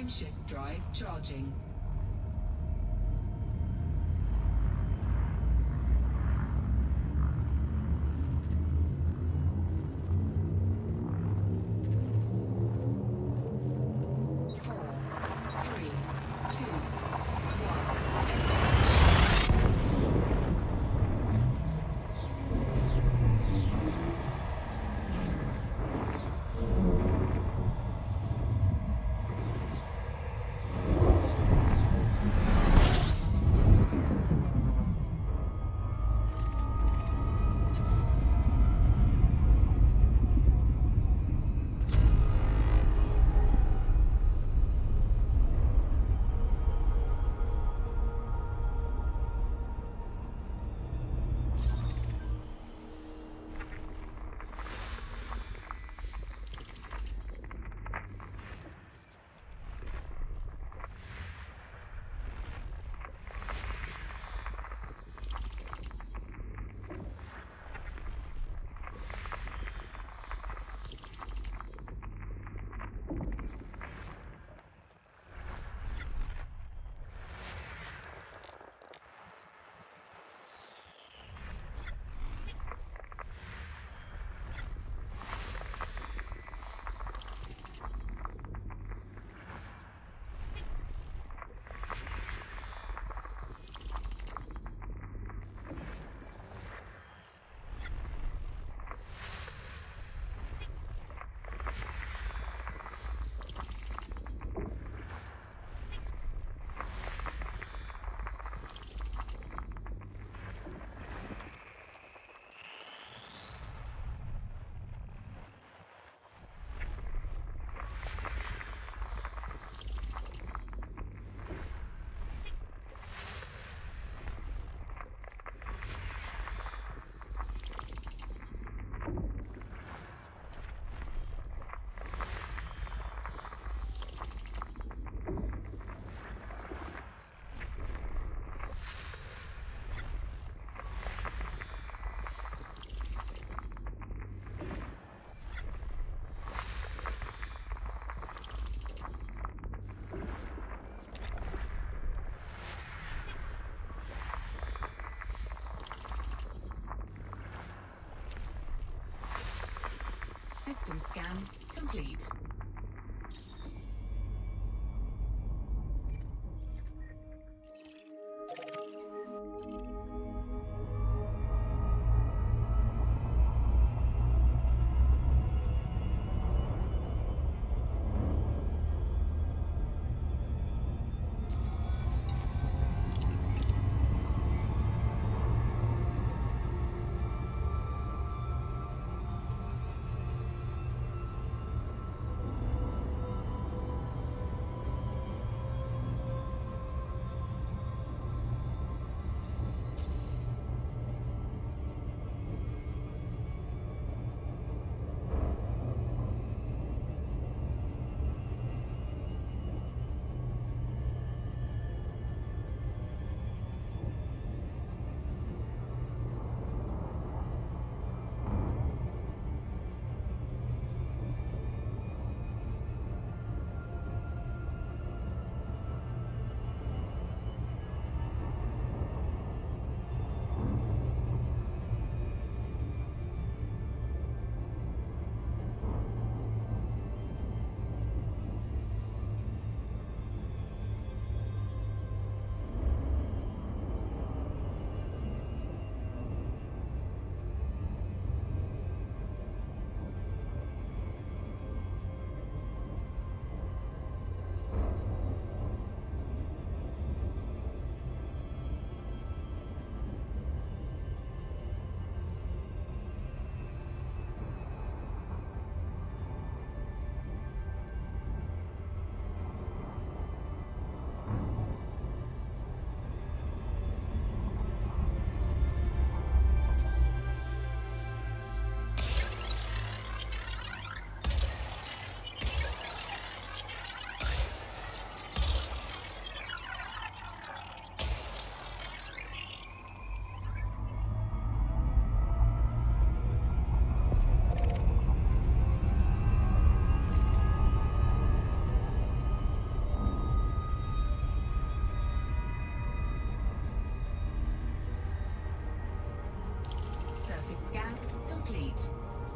Frameshift drive charging. System scan complete. Surface scan complete.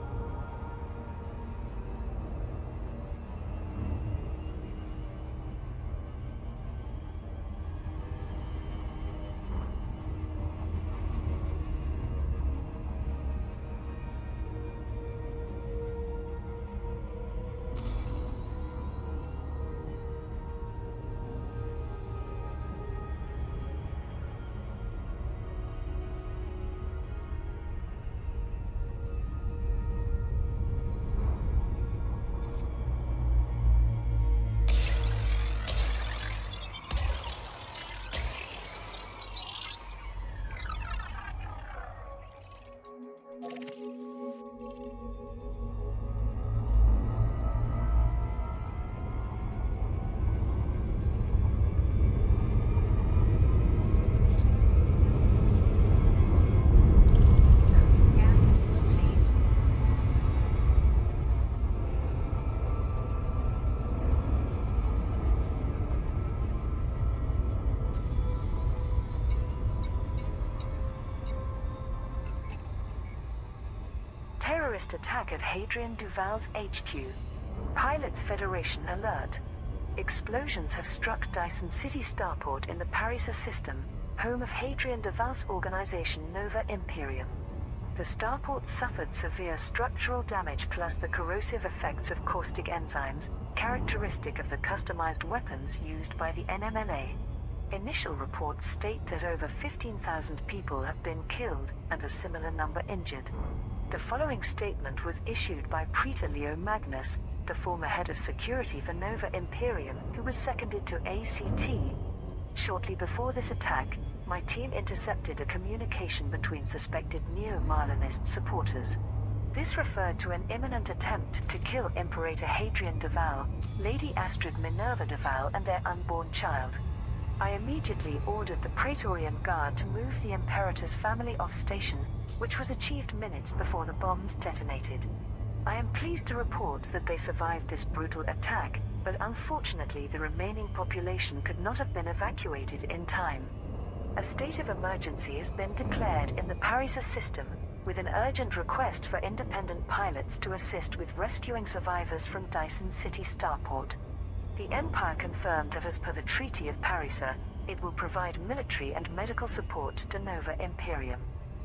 Terrorist attack at Hadrian Duval's HQ. Pilots Federation alert. Explosions have struck Dyson City starport in the Parisa system, home of Hadrian Duval's organization Nova Imperium. The starport suffered severe structural damage plus the corrosive effects of caustic enzymes, characteristic of the customized weapons used by the NMLA. Initial reports state that over 15,000 people have been killed and a similar number injured. The following statement was issued by Praetor Leo Magnus, the former head of security for Nova Imperium, who was seconded to ACT. Shortly before this attack, my team intercepted a communication between suspected Neo-Marlinist supporters. This referred to an imminent attempt to kill Imperator Hadrian Duval, Lady Astrid Minerva Duval and their unborn child. I immediately ordered the Praetorian Guard to move the Imperator's family off station, which was achieved minutes before the bombs detonated. I am pleased to report that they survived this brutal attack, but unfortunately the remaining population could not have been evacuated in time. A state of emergency has been declared in the Parisa system, with an urgent request for independent pilots to assist with rescuing survivors from Dyson City starport. The Empire confirmed that as per the Treaty of Parisa, it will provide military and medical support to Nova Imperium.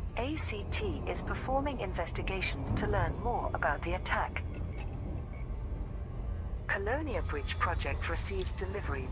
ACT is performing investigations to learn more about the attack. Colonia Bridge project receives delivery.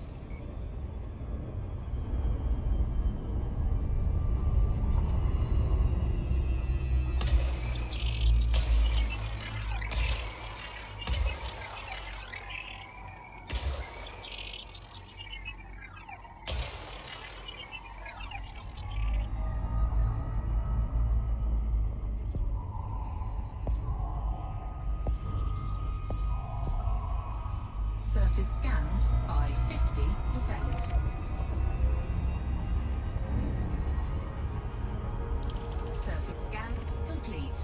Surface scanned by 50%. Surface scan complete.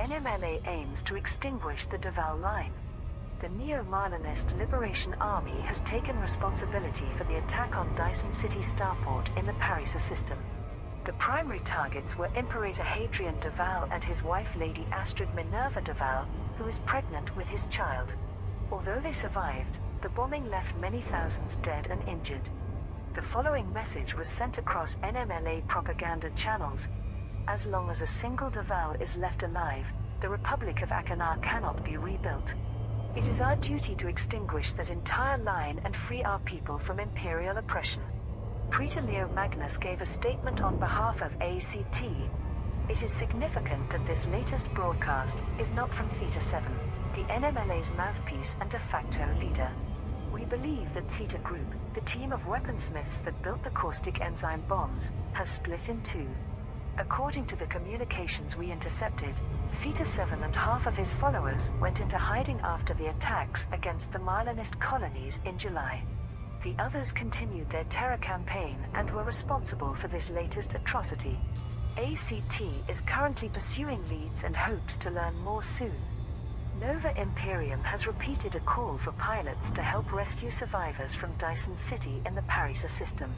NMLA aims to extinguish the Duval line. The Neo-Marlinist Liberation Army has taken responsibility for the attack on Dyson City starport in the Parisa system. The primary targets were Imperator Hadrian Duval and his wife Lady Astrid Minerva Duval, who is pregnant with his child. Although they survived, the bombing left many thousands dead and injured. The following message was sent across NMLA propaganda channels. As long as a single Duval is left alive, the Republic of Akanar cannot be rebuilt. It is our duty to extinguish that entire line and free our people from imperial oppression. Praetor Leo Magnus gave a statement on behalf of ACT. It is significant that this latest broadcast is not from Theta 7, the NMLA's mouthpiece and de facto leader. We believe that Theta Group, the team of weaponsmiths that built the caustic enzyme bombs, has split in two. According to the communications we intercepted, Theta 7 and half of his followers went into hiding after the attacks against the Marlinist colonies in July. The others continued their terror campaign and were responsible for this latest atrocity. ACT is currently pursuing leads and hopes to learn more soon. Nova Imperium has repeated a call for pilots to help rescue survivors from Dyson City in the Parisa system.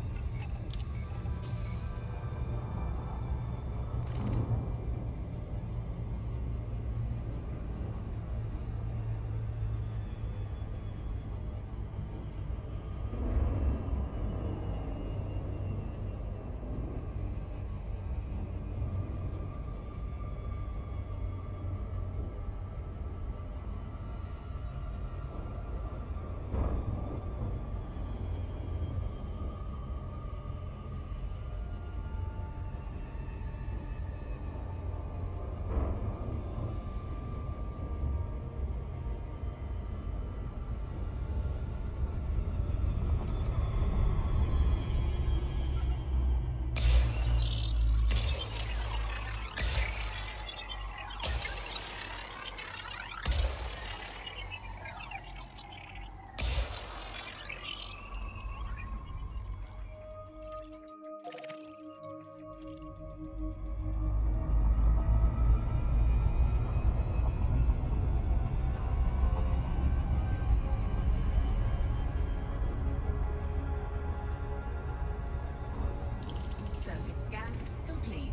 Surface scan complete.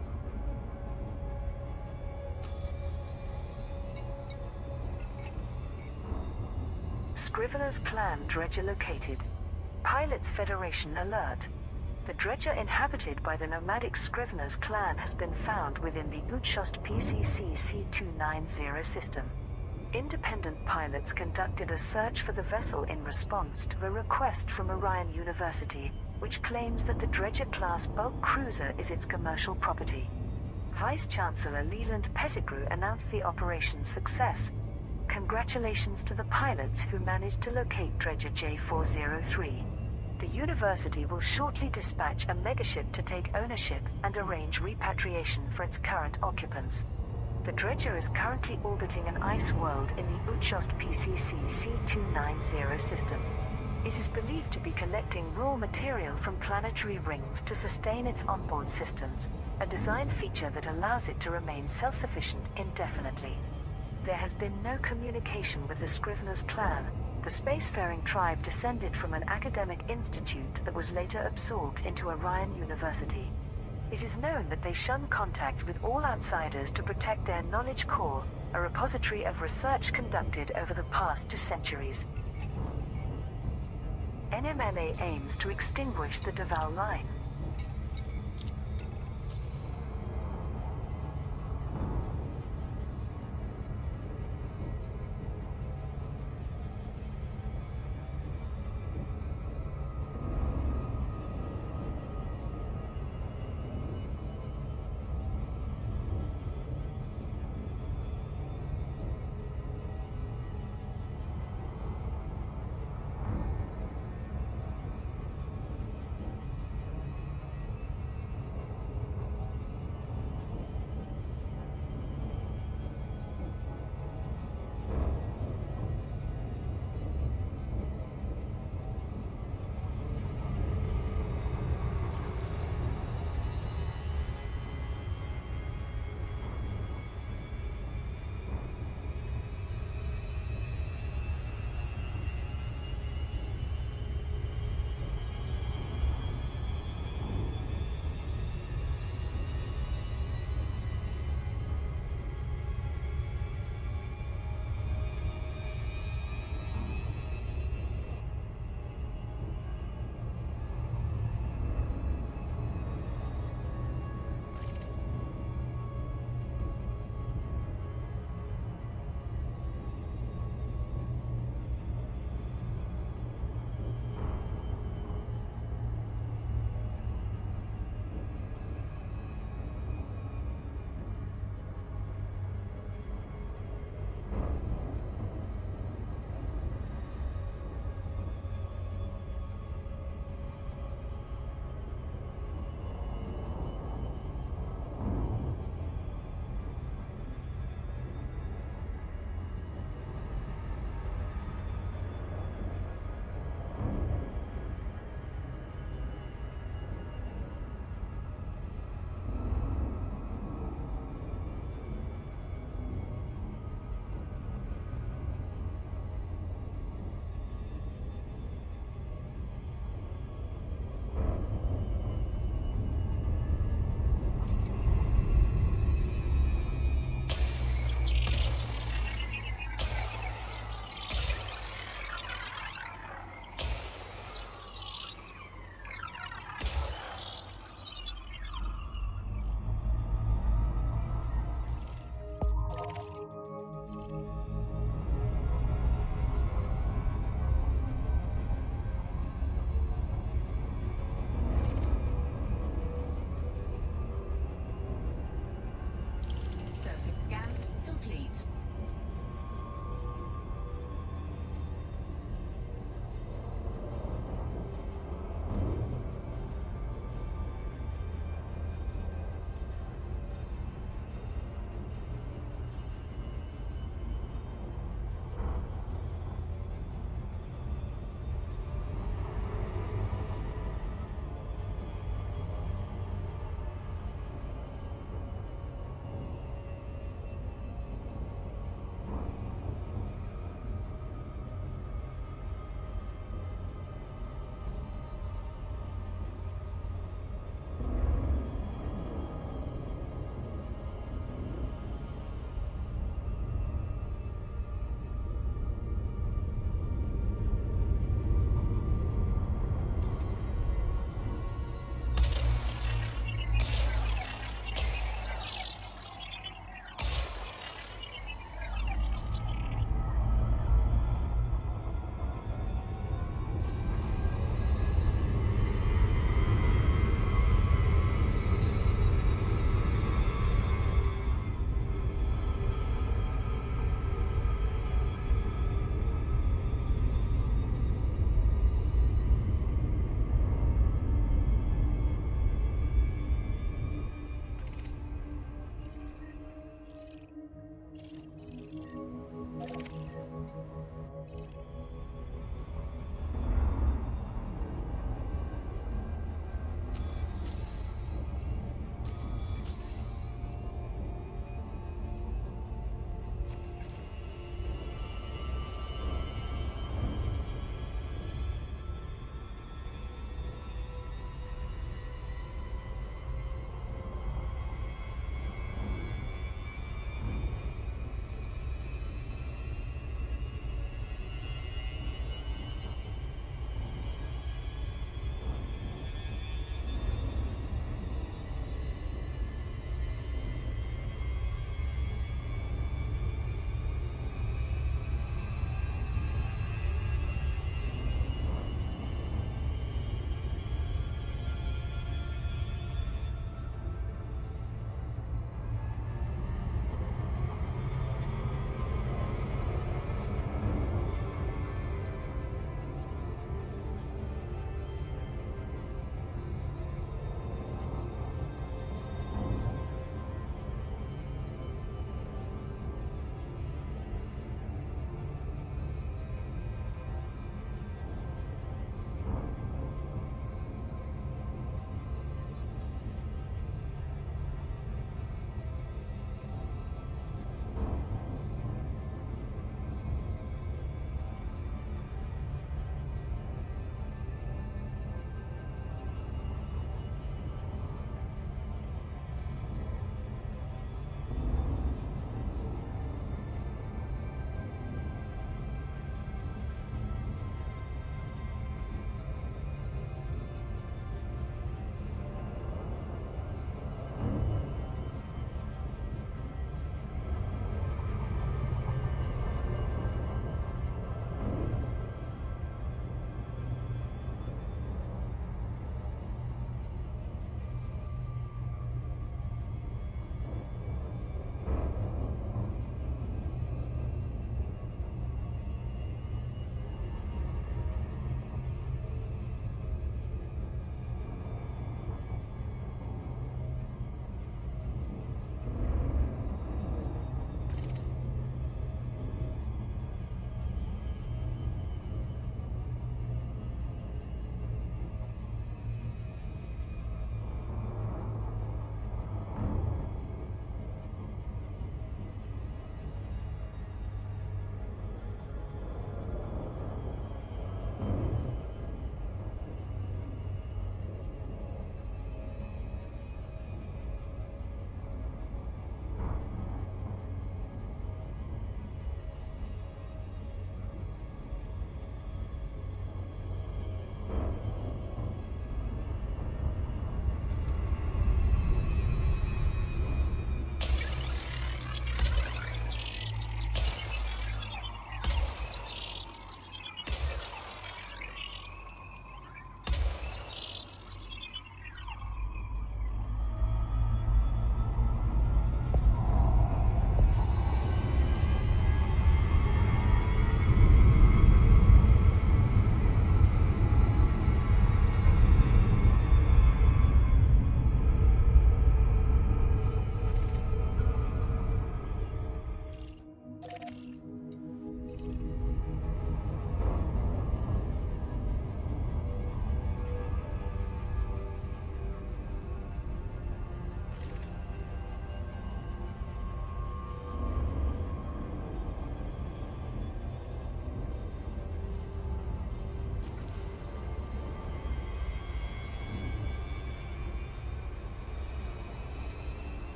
Scrivener's Clan Dredger located. Pilots Federation alert. The dredger inhabited by the nomadic Scrivener's Clan has been found within the Uchost PCC C290 system. Independent pilots conducted a search for the vessel in response to a request from Orion University, which claims that the Dredger-class bulk cruiser is its commercial property. Vice-Chancellor Leland Pettigrew announced the operation's success. Congratulations to the pilots who managed to locate Dredger J403. The university will shortly dispatch a megaship to take ownership and arrange repatriation for its current occupants. The dredger is currently orbiting an ice world in the Uchost PCC C290 system. It is believed to be collecting raw material from planetary rings to sustain its onboard systems, a design feature that allows it to remain self-sufficient indefinitely. There has been no communication with the Scrivener's Clan. The spacefaring tribe descended from an academic institute that was later absorbed into Orion University. It is known that they shun contact with all outsiders to protect their knowledge core, a repository of research conducted over the past 2 centuries. NMLA aims to extinguish the Duval line.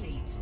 complete.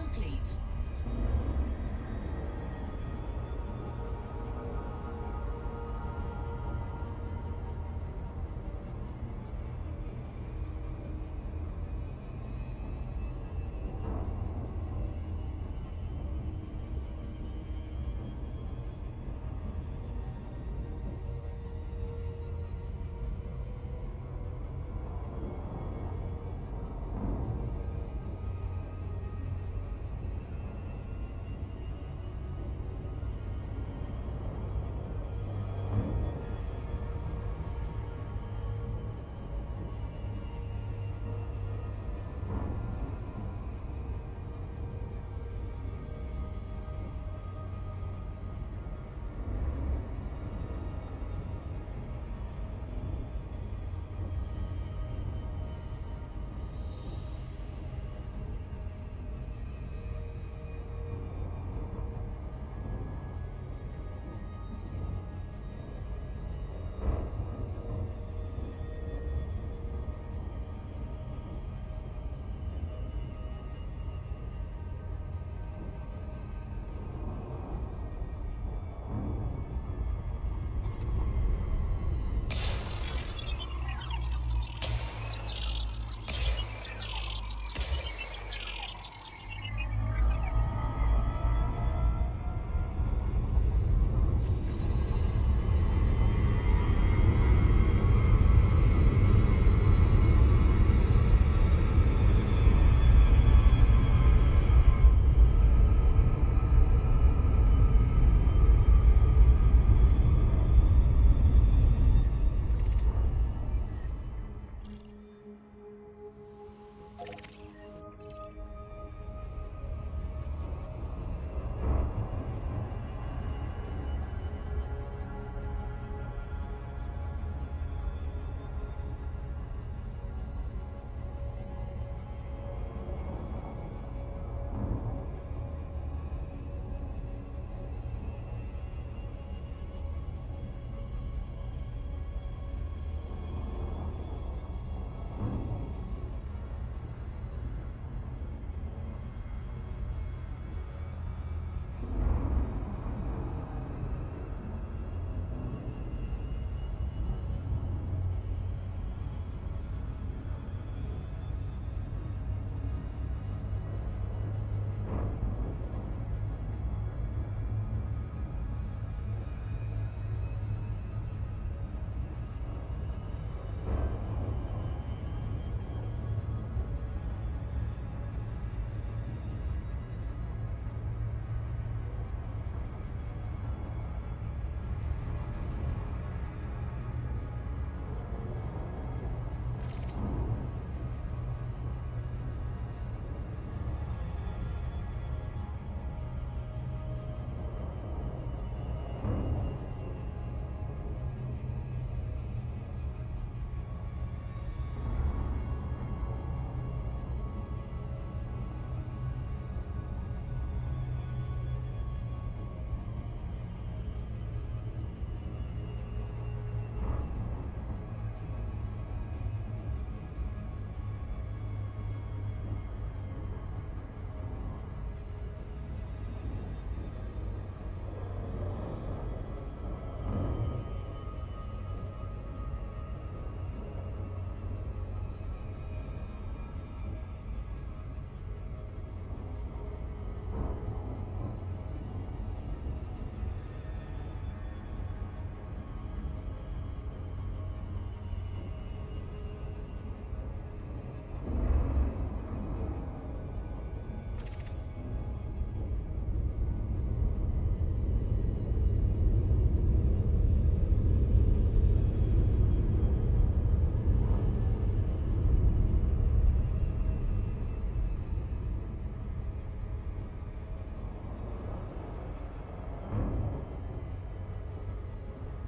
complete.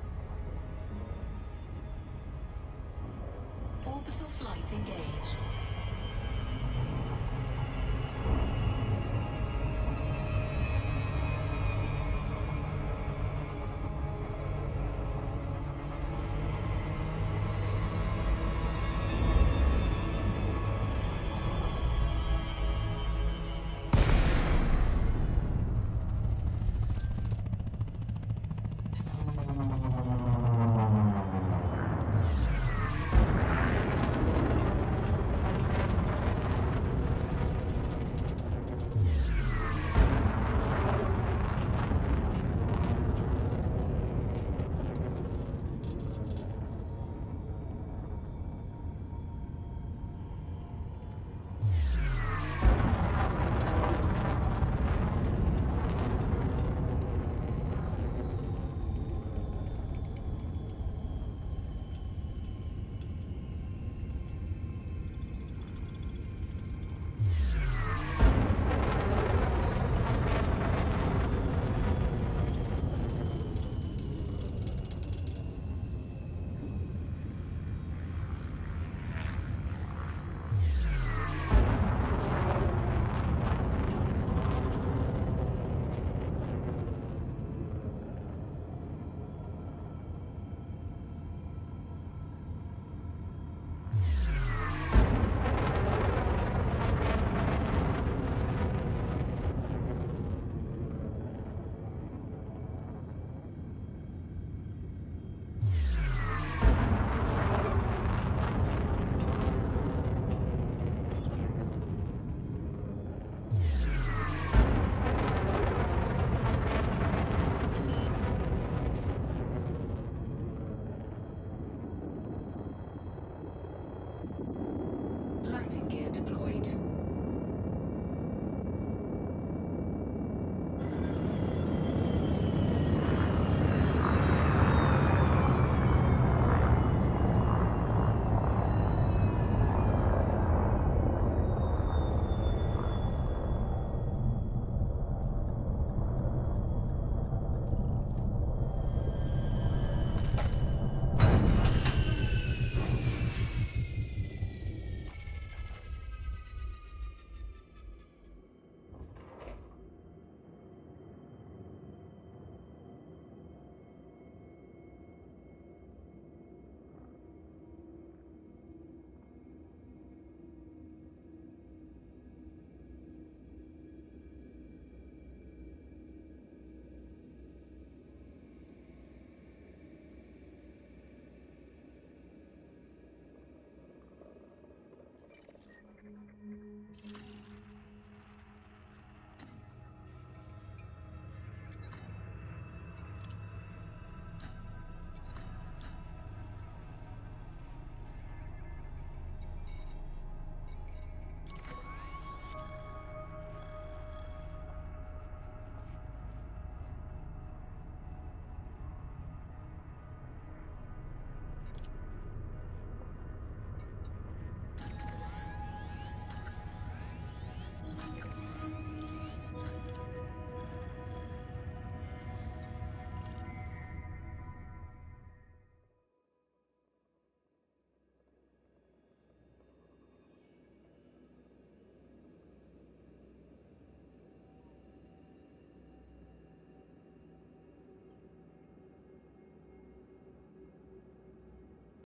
Orbital flight engaged.